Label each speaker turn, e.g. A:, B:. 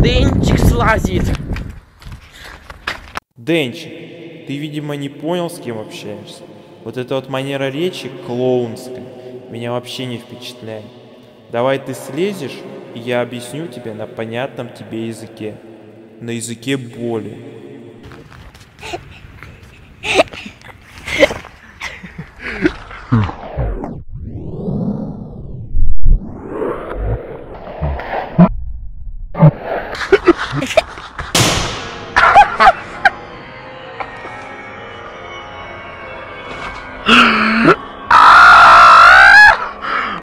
A: Денчик слазит.
B: Денчик, ты, видимо, не понял, с кем общаешься. Вот эта вот манера речи клоунская меня вообще не впечатляет. Давай ты слезешь, и я объясню тебе на понятном тебе языке. На языке боли.